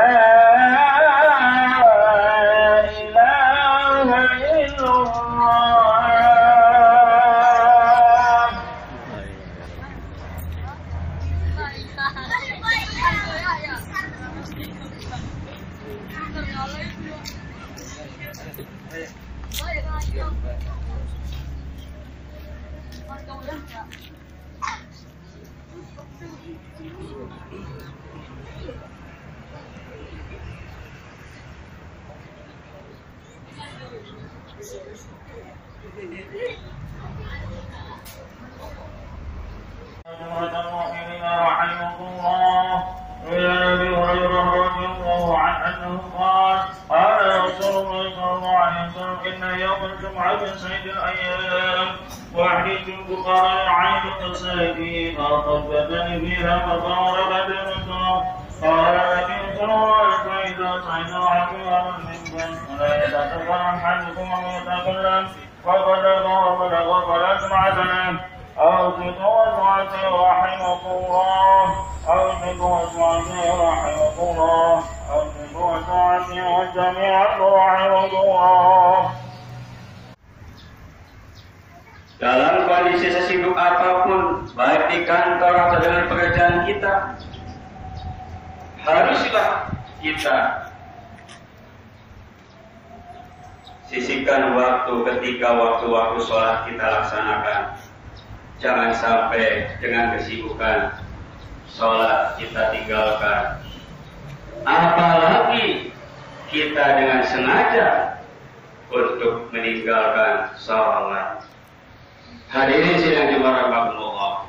Dalam kondisi sesibuk apapun, baik di kantor atau dengan pekerjaan kita, haruslah kita sisihkan waktu ketika waktu-waktu sholat kita laksanakan. Jangan sampai dengan kesibukan sholat kita tinggalkan. Apalagi kita dengan sengaja untuk meninggalkan sholat. Hadirin sidang Allah.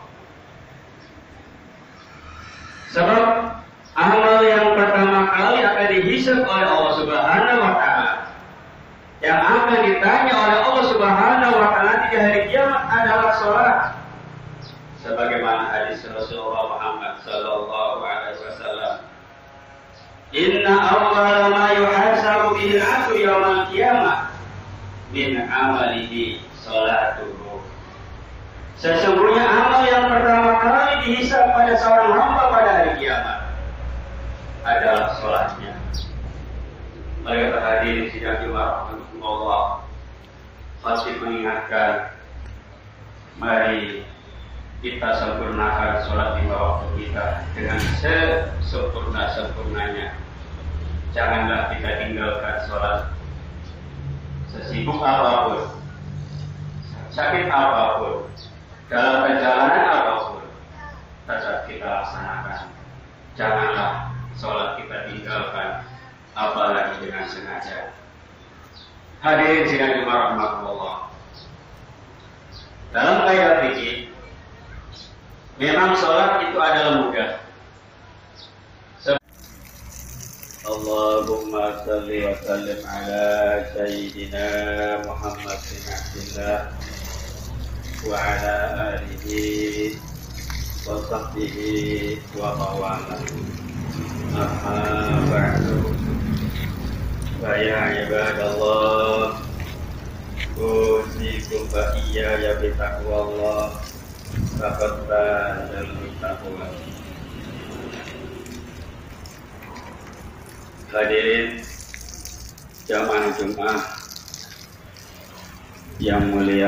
Sebab amal yang pertama kali akan dihisab oleh Allah Subhanahu wa Ta'ala, yang akan ditanya oleh Allah Subhanahu wa Ta'ala di hari kiamat adalah sholat. Sebagaimana hadis Rasulullah Muhammad sallallahu alaihi wasallam, "Inna awwala ma yuhasabu bihi al-'abdu yawmal qiyamah min amalihi sholatuhu." Sesungguhnya amal yang pertama kali dihisab pada seorang hamba pada hari kiamat adalah sholatnya. Mereka hadir sidang Jumat Allah masih mengingatkan, mari kita sempurnakan sholat lima waktu kita dengan sesempurna-sempurnanya. Janganlah kita tinggalkan sholat sesibuk apapun, sakit apapun, dalam perjalanan apapun, tetap kita laksanakan. Janganlah sholat kita tinggalkan, apalagi dengan sengaja. Hadirin sidang rahmatullah. Dalam kaidah fikih, memang sholat itu adalah mudah. Allahumma salli wa sallim ala sayyidina Muhammad bin Abdillah wa ala alihi wa sahbihi wa mawala. Amma ba'du. Fa ya ibadallah, usikum fa iyaya bi taqwallah. Faqad banal taqwa. Hadirin jamaah Jumat yang mulia,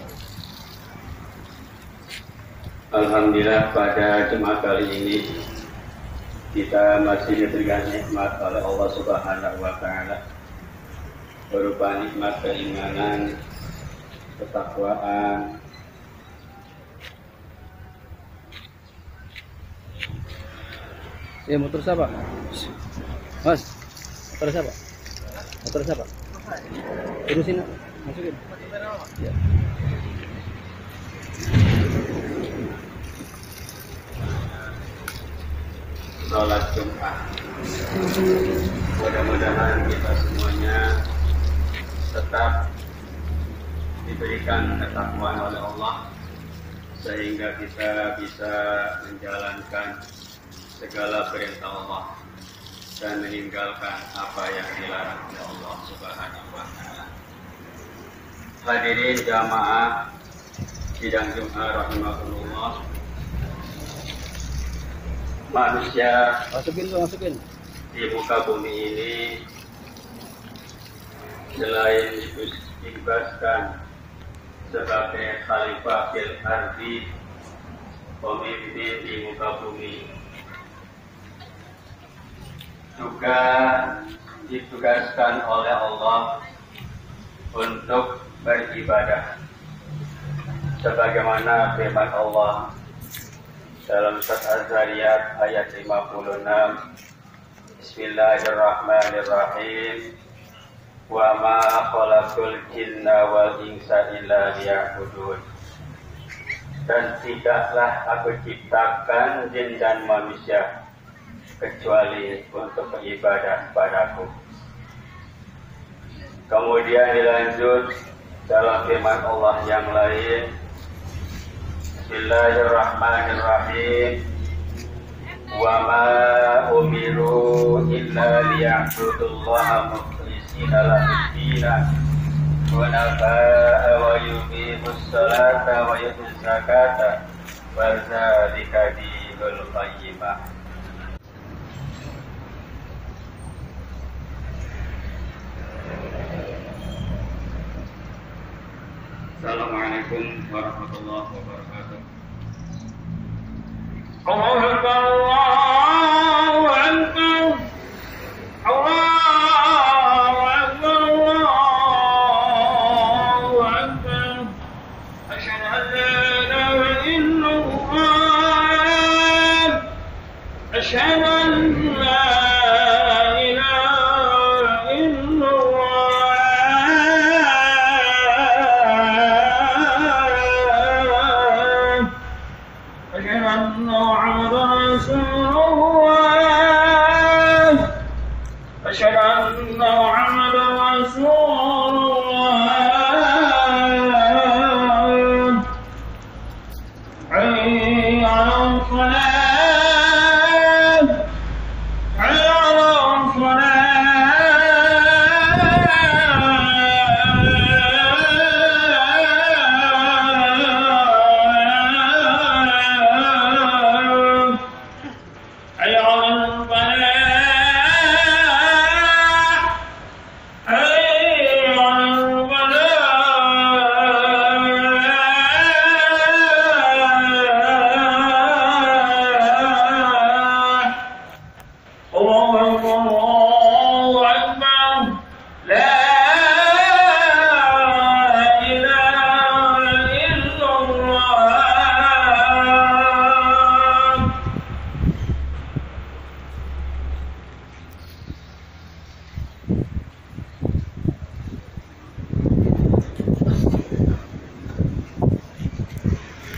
alhamdulillah pada Jumat kali ini kita masih diberikan nikmat oleh Allah Subhanahu wa Ta'ala berupa nikmat keimanan, ketakwaan, ya. Motor siapa? Mas, motor siapa? Motor siapa? Urusin, masukin. Ya. Salat Jumat. Mudah-mudahan kita semuanya tetap diberikan ketakwaan oleh Allah sehingga kita bisa menjalankan segala perintah Allah dan meninggalkan apa yang dilarang oleh Allah Subhanahu wa Ta'ala. Hadirin jamaah sidang Jumat rahimahullah. Manusia masukin. di muka bumi ini selain ditugaskan sebagai khalifah fil ardi, pemimpin di muka bumi, juga ditugaskan oleh Allah untuk beribadah sebagaimana firman Allah dalam surat Az-Zariyat ayat 56, Bismillahirrahmanirrahim, wa ma khalaqul jinna wal insa illa liya'budun. Dan tidaklah aku ciptakan jin dan manusia kecuali untuk beribadah padaku. Kemudian dilanjut dalam firman Allah yang lain, Bismillahirrahmanirrahim, wa ma umiru illa liya'budullaha mukhlishina lahu-d-din hunafa'a wa yuqimus salata wa yutuz zakata wa dzalika dinul qayyimah. Assalamualaikum warahmatullahi wabarakatuh. Allahu Akbar, Allahu Akbar, Allahu Akbar, Allahu Akbar. Asyhadu an la ilaha illallah, asyhadu an la أشهد أن محمدا رسول الله. حي على الصلاة، حي على الصلاة، حي على الفلاح.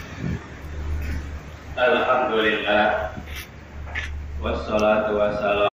Alhamdulillah, wassalatu wassalam